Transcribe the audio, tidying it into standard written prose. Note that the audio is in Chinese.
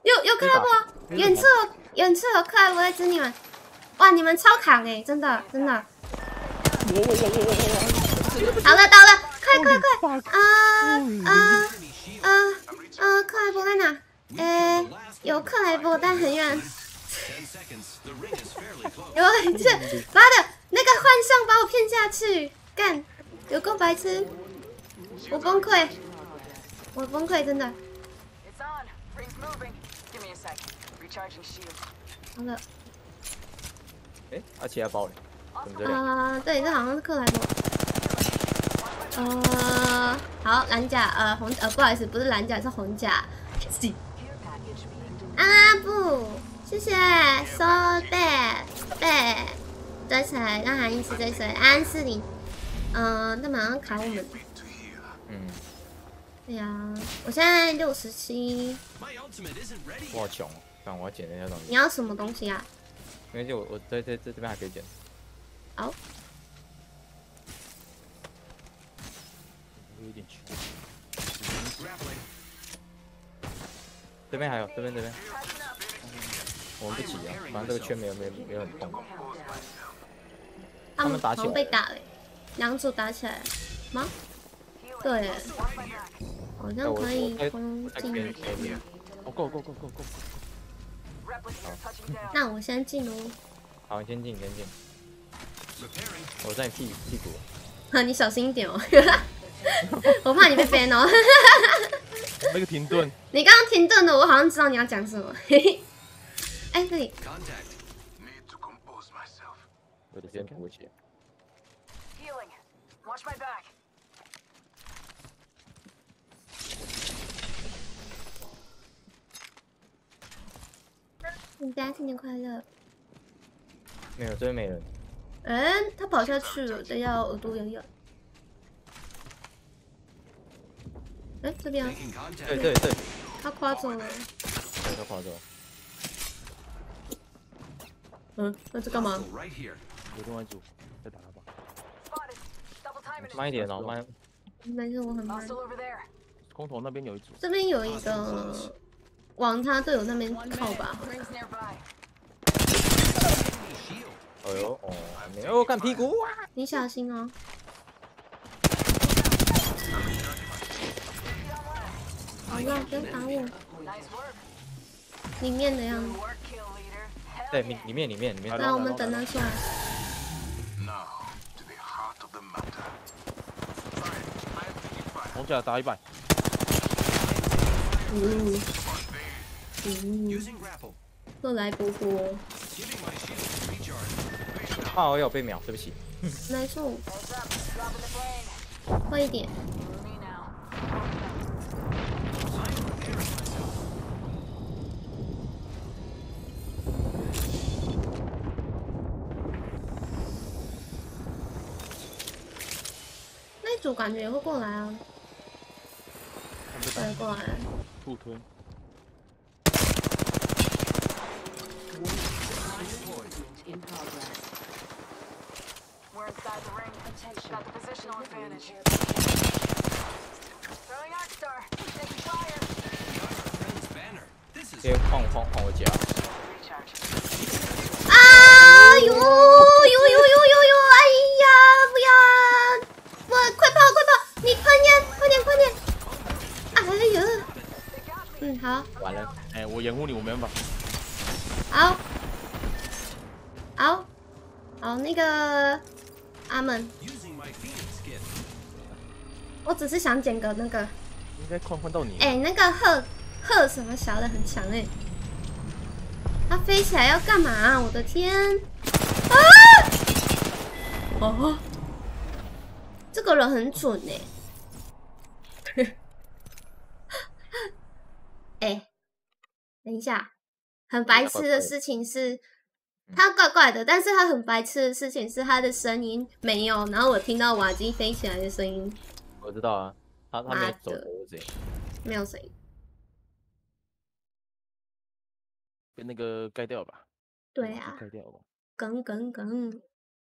有克莱伯，远处有克莱伯在指你们。哇，你们超扛哎，真的。好了，到了，快！克莱伯在哪？有克莱伯，但很远。妈的，那个幻象把我骗下去，干，有够白痴！我崩溃，真的。好了。 其他包呢？ 对，这好像是克莱伯。好，蓝甲，不好意思，不是蓝甲，是红甲。不，谢谢 ，so bad， 追谁？让韩一起追谁？安40，那马上砍我们。对呀，我现在67。 我好穷哦，但我要捡那些东西。 你要什么东西啊？ 没关系，我这边还可以捡。 好。 有点穷。这边还有，这边。我们不急啊，反正这个圈没有很痛。 他们打起来被打了，两组打起来吗？对，好像可以攻进。 Go！ 那我先进哦。 好，你先进。我在你屁股。 你小心一点哦，我怕你被 ban 哦。 那个停顿。 你刚刚停顿的，我好像知道你要讲什么。哎，这里。 我的先补血。大家新年快乐。 没有，这边没人。 他跑下去了，等下耳朵痒痒。这边啊。 对。 他跨走了。 对，他跨走。 那这干嘛？ 有另外一组，再打他吧。 慢一点哦，慢。 没事，我很慢。 空投那边有一组。 这边有一个往他队友那边靠吧。 没有看屁股啊！ 你小心哦。好了，不要打我。里面的样子。 对，里面。 那我们等他出来。 红甲打100。 又来波波。 我有被秒，对不起。 没事。快一点。那组感觉也会过来啊。对，过来。 互推。 先晃我家。 呦！哎呀，不要！快跑！你快点！哎呀！好。 完了。 我掩护你，我没办法。好，那个阿门。我只是想捡个那个。 应该换到你。 那个鹤什么小的很强他飞起来要干嘛？我的天！这个人很准等一下，很白痴的事情是，他怪怪的，但是他很白痴的事情是他的声音没有，然后我听到瓦基飞起来的声音。 我知道啊，他没有走的声音， 没有声音。 被那个盖掉吧？ 对啊。 盖掉吧。 梗。